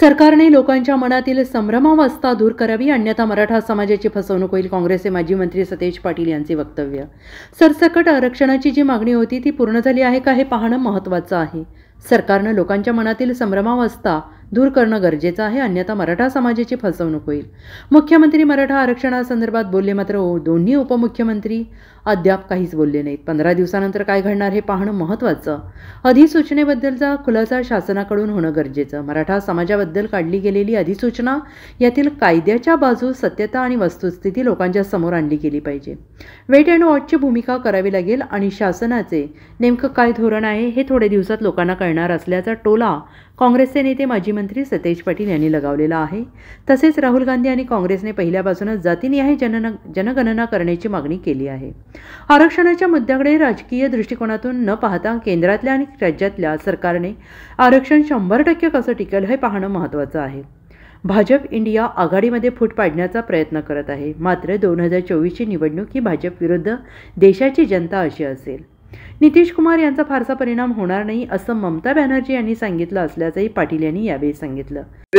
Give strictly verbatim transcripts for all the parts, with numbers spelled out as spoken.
सरकारने लोकांच्या मनातील संभ्रमावस्था दूर करावी, अन्यथा मराठा समाजाची फसवणूक होईल. काँग्रेसचे माजी मंत्री सतेज पाटील यांचे वक्तव्य. सरसकट आरक्षणाची जी मागणी होती ती पूर्ण झाली आहे का हे पाहणं महत्त्वाचं आहे. सरकारनं लोकांच्या मनातील संभ्रमावस्था दूर करणं गरजेचं आहे, अन्यथा मराठा समाजाची फसवणूक होईल. मुख्यमंत्री मराठा आरक्षणासंदर्भात बोलले, मात्र दोन्ही उपमुख्यमंत्री अद्याप काहीच बोलले नाहीत. पंधरा दिवसानंतर काय घडणार हे पाहणं महत्त्वाचं. अधिसूचनेबद्दलचा खुलासा शासनाकडून होणं गरजेचं. मराठा समाजाबद्दल काढली गेलेली अधिसूचना यातील कायद्याच्या बाजू, सत्यता आणि वस्तुस्थिती लोकांच्या समोर आणली गेली पाहिजे. वेट अँड वॉचची भूमिका करावी लागेल आणि शासनाचे नेमकं काय धोरण आहे हे थोड्या दिवसात लोकांना कळणार असल्याचा टोला काँग्रेसचे नेते माजी मंत्री सतेज पाटील यांनी लगावलेला आहे. तसेच राहुल गांधी आणि काँग्रेसने पहिल्यापासूनच जातीनिहाय जनन जनगणना करण्याची मागणी केली आहे. आरक्षणाच्या मुद्द्याकडे राजकीय दृष्टिकोनातून न पाहता केंद्रातल्या आणि राज्यातल्या सरकारने आरक्षण शंभर टक्के कसं टिकेल हे पाहणं महत्त्वाचं आहे. भाजप इंडिया आघाडीमध्ये फूट पाडण्याचा प्रयत्न करत आहे, मात्र दोन हजार चोवीसची निवडणूक ही भाजप विरुद्ध देशाची जनता अशी असेल. नितीश कुमार यांचा फारसा परिणाम होणार नाही असं ममता बॅनर्जी यांनी सांगितलं असल्याचंही पाटील यांनी यावेळी सांगितलं.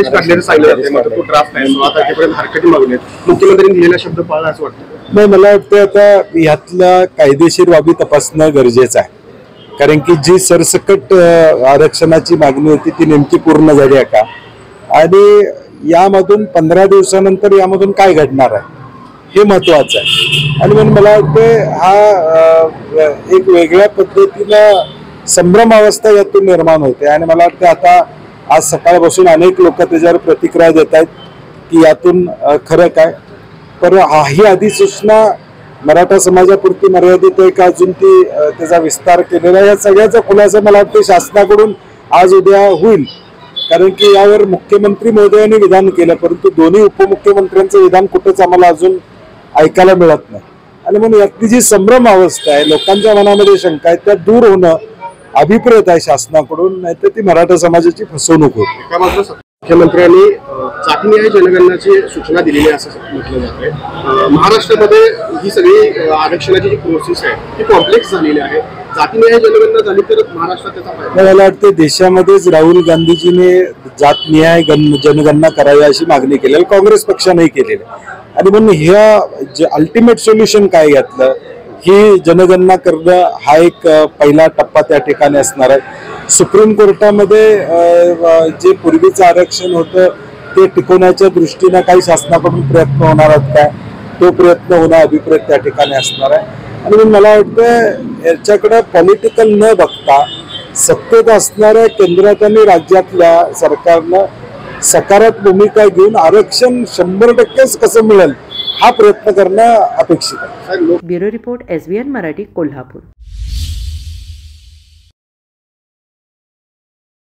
मुख्यमंत्र्यांनी दिलेला शब्द पाळला असं वाटतं? नाही, मला वाटतं आता यातल्या कायदेशीर बाबी तपासणं गरजेचं आहे, कारण की जी सरसकट आरक्षणाची मागणी होती ती नेमकी पूर्ण झाली आहे का, आणि यामधून पंधरा दिवसानंतर यामधून काय घडणार आहे हे महत्वाचं आहे. आणि म्हणून मला वाटतं हा एक वेगळ्या पद्धतीनं संभ्रमावस्था यातून निर्माण होते. आणि मला वाटतं आता आज सकाळपासून अनेक लोक त्याच्यावर प्रतिक्रिया देत आहेत की यातून खरं काय, पण ही अधिसूचना मराठा समाजापुरती मर्यादित आहे का, अजून ती त्याचा विस्तार केलेला आहे, या सगळ्याचा खुलासा मला वाटतं शासनाकडून आज उद्या होईल. कारण की यावर मुख्यमंत्री महोदयांनी विधान केलं, परंतु दोन्ही उपमुख्यमंत्र्यांचं विधान कुठंच आम्हाला अजून ऐकायला मिळत नाही. आणि म्हणून यातली जी संभ्रम अवस्था आहे, लोकांच्या मनामध्ये शंका आहे, त्या दूर होणं अभिप्रेत आहे शासनाकडून, नाहीतर ती मराठा समाजाची फसवणूक होती. मुख्यमंत्र्यांनी जातीनिहाय जनगणनाची सूचना दिलेली असं म्हटलं जात आहे. महाराष्ट्रामध्ये ही सगळी आरक्षणाची जी प्रोसेस आहे ती कॉम्प्लेक्स झालेली आहे. जातीनिहाय जनगणना झाली तर महाराष्ट्रात त्याचा फायदा. मला वाटतं देशामध्येच राहुल गांधीजीने जातनिहाय जनगणना करावी अशी मागणी केली, काँग्रेस पक्षानेही केलेली. आणि म्हणून ह्या जे अल्टिमेट सोल्युशन काय यातलं, ही जनगणना करणं हा एक पहिला टप्पा त्या ठिकाणी असणार आहे. सुप्रीम कोर्टामध्ये जे पूर्वीचं आरक्षण होतं ते टिकवण्याच्या दृष्टीनं काही शासनाकडून प्रयत्न होणार आहेत काय, तो प्रयत्न होणं अभिप्रेत त्या ठिकाणी असणार आहे. आणि म्हणून मला वाटतं याच्याकडे पॉलिटिकल न बघता सत्तेत असणाऱ्या केंद्रात आणि राज्यातल्या सरकारनं सकारात्मक भूमिका घेऊन आरक्षण शंभर टक्केच कसं मिळेल हा प्रयत्न करणं अपेक्षित आहे. Bureau report, S B N Marathi, Kolhapur.